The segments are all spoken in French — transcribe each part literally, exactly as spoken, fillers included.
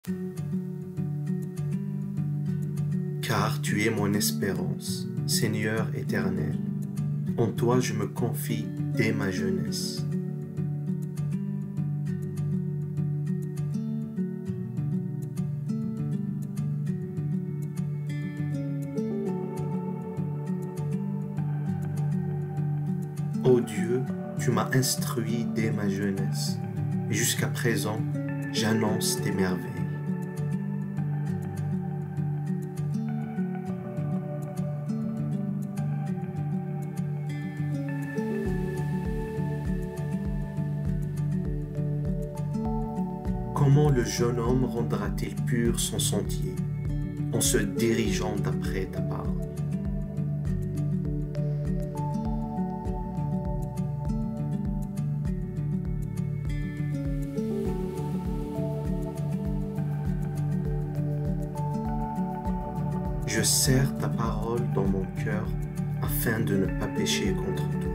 Car tu es mon espérance, Seigneur éternel. En toi je me confie dès ma jeunesse. Ô Dieu, tu m'as instruit dès ma jeunesse, et jusqu'à présent, j'annonce tes merveilles. Comment le jeune homme rendra-t-il pur son sentier, en se dirigeant d'après ta parole? Je serre ta parole dans mon cœur afin de ne pas pécher contre toi.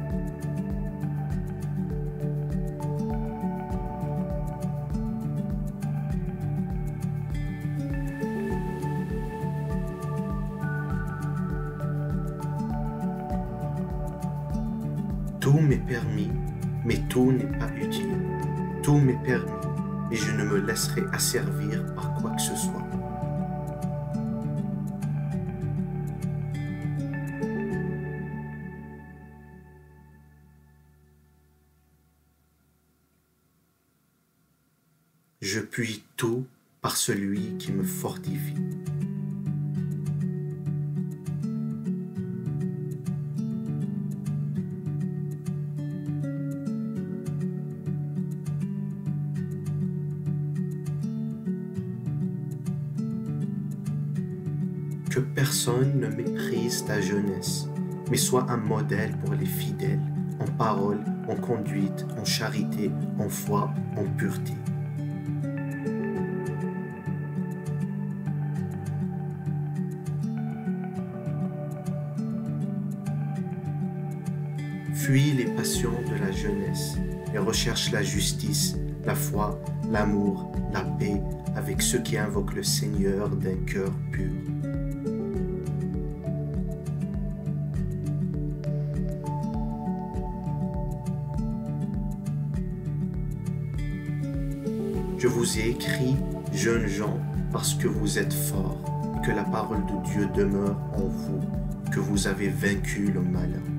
Tout m'est permis, mais tout n'est pas utile. Tout m'est permis, et je ne me laisserai asservir par quoi que ce soit. Je puis tout par celui qui me fortifie. Que personne ne méprise ta jeunesse, mais sois un modèle pour les fidèles, en parole, en conduite, en charité, en foi, en pureté. Fuis les passions de la jeunesse et recherche la justice, la foi, l'amour, la paix avec ceux qui invoquent le Seigneur d'un cœur pur. Je vous ai écrit, jeunes gens, parce que vous êtes forts et que la parole de Dieu demeure en vous, que vous avez vaincu le malin.